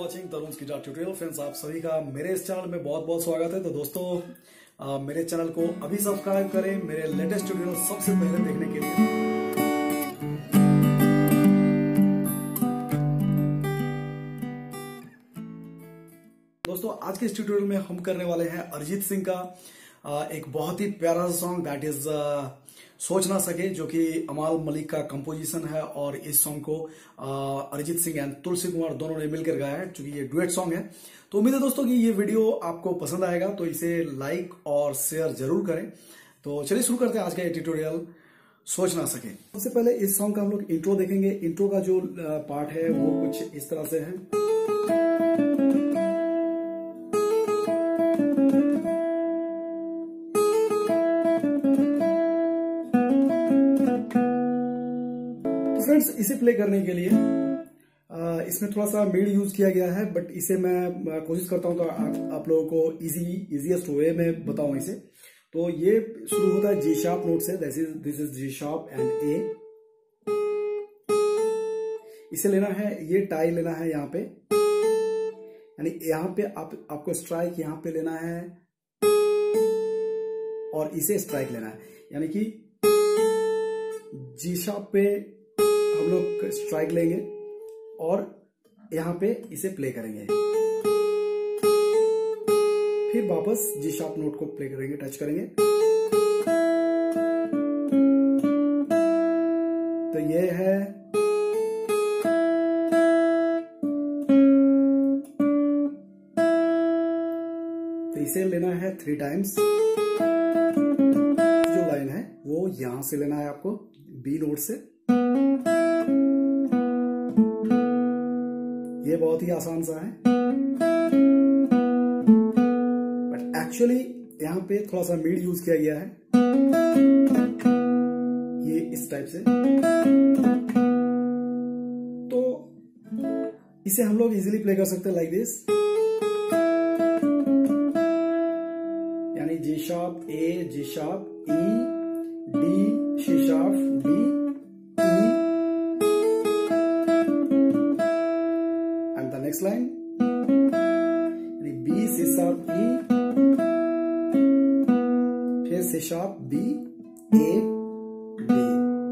Watching Tarun guitar tutorial. Friends, आप सभी का मेरे इस चैनल में बहुत बहुत स्वागत है। तो दोस्तों, मेरे चैनल को अभी सब्सक्राइब करें मेरे लेटेस्ट ट्यूटोरियल सबसे पहले देखने के लिए। दोस्तों, आज के इस ट्यूटोरियल में हम करने वाले हैं अरिजीत सिंह का एक बहुत ही प्यारा सा सॉन्ग, दैट इज सोच ना सके, जो कि अमाल मलिक का कंपोजिशन है। और इस सॉन्ग को अरिजीत सिंह एंड तुलसी कुमार दोनों ने मिलकर गाया है, क्योंकि ये डुएट सॉन्ग है। तो उम्मीद है दोस्तों कि ये वीडियो आपको पसंद आएगा, तो इसे लाइक और शेयर जरूर करें। तो चलिए शुरू करते हैं आज का ये ट्यूटोरियल, सोच ना सके। सबसे पहले इस सॉन्ग का हम लोग इंट्रो देखेंगे। इंट्रो का जो पार्ट है वो कुछ इस तरह से है। फ्रेंड्स, इसे प्ले करने के लिए इसमें थोड़ा सा मिड यूज किया गया है, बट इसे मैं कोशिश करता हूं तो आप लोगों को इजीएस्ट वे में बताऊं इसे। तो ये शुरू होता है जी शार्प नोट से, this is G sharp and A. इसे लेना है, ये टाई लेना है यहाँ पे, यानी यहाँ पे आपको स्ट्राइक यहाँ पे लेना है और इसे स्ट्राइक लेना है, यानी कि जी शार्प पे हम लोग स्ट्राइक लेंगे और यहां पे इसे प्ले करेंगे, फिर वापस जी शार्प नोट को प्ले करेंगे, टच करेंगे। तो ये है, तो इसे लेना है 3 टाइम्स। जो लाइन है वो यहां से लेना है आपको, बी नोट से। ये बहुत ही आसान सा है, बट एक्चुअली यहां पे थोड़ा सा मिड यूज किया गया है, ये इस टाइप से। तो इसे हम लोग इजीली प्ले कर सकते हैं लाइक दिस, यानी G sharp A, G sharp E, D, C sharp D, next line B C sharp E, फिर C sharp B, A, B.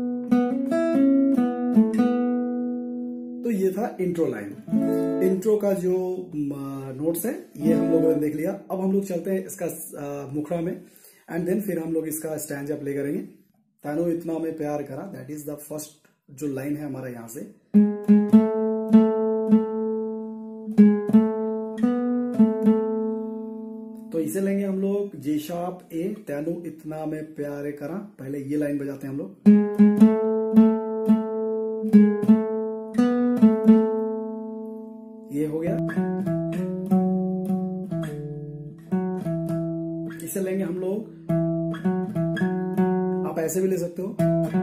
तो ये था इंट्रो लाइन। इंट्रो का जो नोट्स है ये हम लोगों ने देख लिया। अब हम लोग चलते हैं इसका मुखड़ा में, एंड देन फिर हम लोग इसका स्टैंजा प्ले करेंगे। तानो इतना में प्यार करा, दैट इज द फर्स्ट जो लाइन है हमारा यहां से। तो इसे लेंगे हम लोग जी शार्प ए, तैनू इतना में प्यारे करा। पहले ये लाइन बजाते हैं हम लोग, ये हो गया। इसे लेंगे हम लोग, आप ऐसे भी ले सकते हो,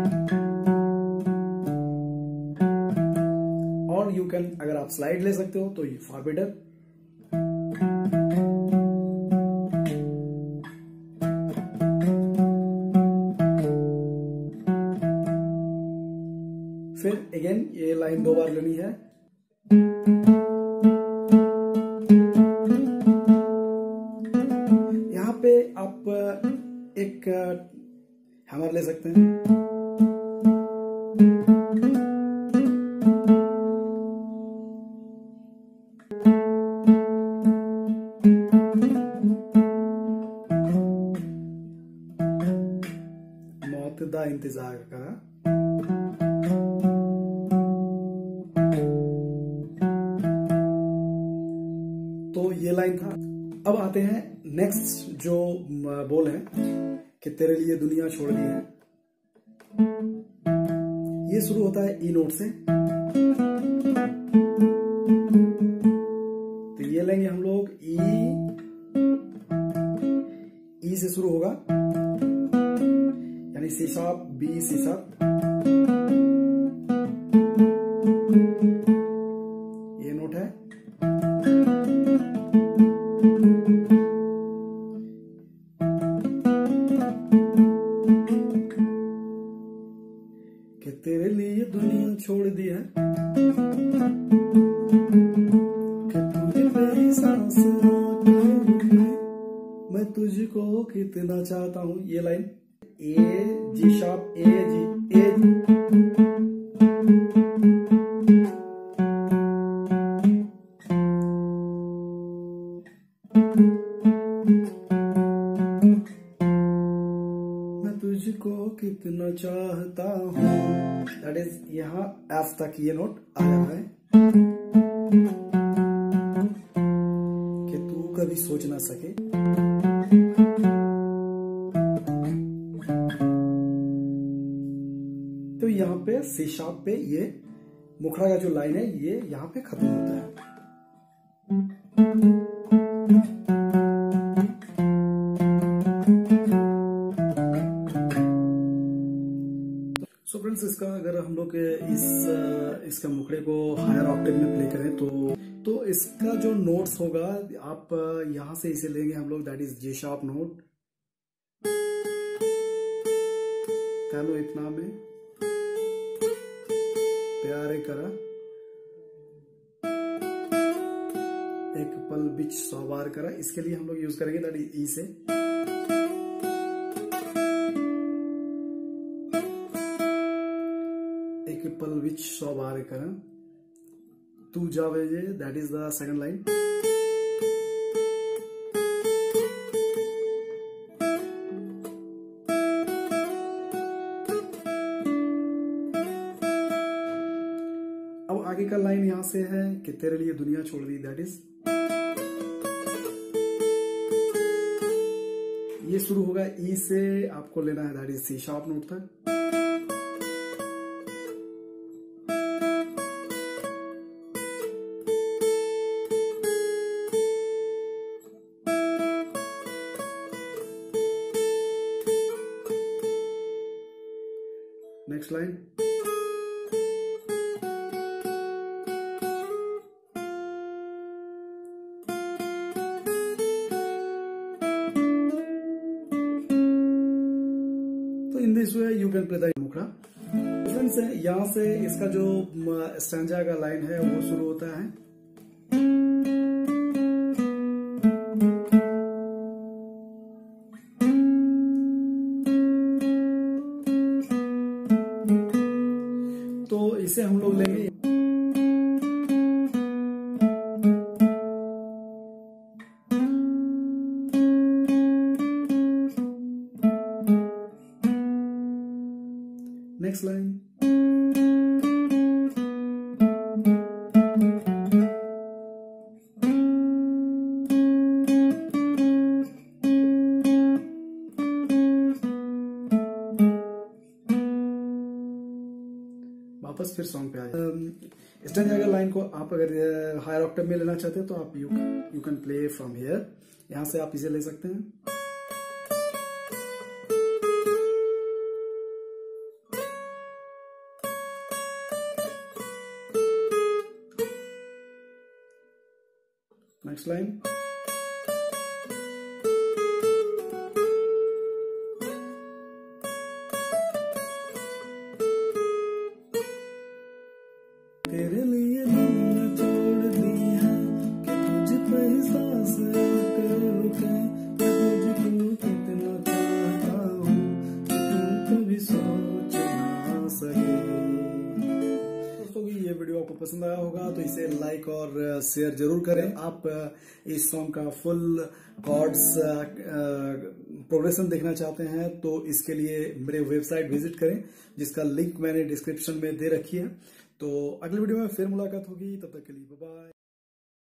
और यू कैन, अगर आप स्लाइड ले सकते हो तो ये फॉर बेटर। फिर अगेन ये लाइन 2 बार लेनी है। यहां पे आप एक हैमर ले सकते हैं, मौत दा इंतजार का। तो ये लाइन था। अब आते हैं नेक्स्ट जो बोल है कि तेरे लिए दुनिया छोड़ दी है। ये शुरू होता है ई नोट से। तो ये लेंगे हम लोग ई से शुरू होगा, यानी C sharp B, C sharp, ये नोट है। कि तेरे लिए दुनिया छोड़ दी है, कि मैं तुझको कितना चाहता हूँ, ये line A G sharp A जी ए। मैं तुझको कितना चाहता हूँ, दैट इज यहाँ एफ तक ये नोट आ जाता है कि तू कभी सोच ना सके। तो यहाँ पे सी शार्प पे ये मुखड़ा का जो लाइन है ये यहाँ पे खत्म होता है। सो फ्रेंड्स, इसका अगर हम लोग इसका मुखड़े को हायर ऑक्टेव में प्ले करें तो इसका जो नोट्स होगा, आप यहां से इसे लेंगे हम लोग, that is J sharp note, कानो इतना में प्यारे करा, एक पल बिच सवार करा। इसके लिए हम लोग यूज करेंगे दैट इज ई से, एक पल बिच सवार करा, तू जावे जे, that is the second line. अब आगे का लाइन यहां से है कि तेरे लिए दुनिया छोड़ दी, दैट इज, ये शुरू होगा ई से, आपको लेना है that is C sharp note तक। नेक्स्ट लाइन, तो in this way you can play the मुखड़ा। फ्रेंड्स, यहाँ से इसका जो स्टैंजा का लाइन है वो शुरू होता है। तो इसे हम लोग लेंगे नेक्स्ट लाइन, वापस फिर सॉन्ग पे आ जाए। स्टैंजा का लाइन को आप अगर हायर ऑक्टेव में लेना चाहते हैं तो आप you can play from here, यहां से आप इसे ले सकते हैं। नेक्स्ट लाइन, तेरे लिए दुनिया छोड़ दी है कि तुझ पे ही सांस रुके, मैं तुझको कितना चाहता हूँ कि तू कभी सोच ना सके। दोस्तों, ये वीडियो आपको पसंद आया होगा तो इसे लाइक और शेयर जरूर करें। आप इस सॉन्ग का फुल कॉर्ड्स प्रोग्रेशन देखना चाहते हैं तो इसके लिए मेरे वेबसाइट विजिट करें, जिसका लिंक मैंने डिस्क्रिप्शन में दे रखी है। तो अगले वीडियो में फिर मुलाकात होगी, तब तक के लिए बाय बाय।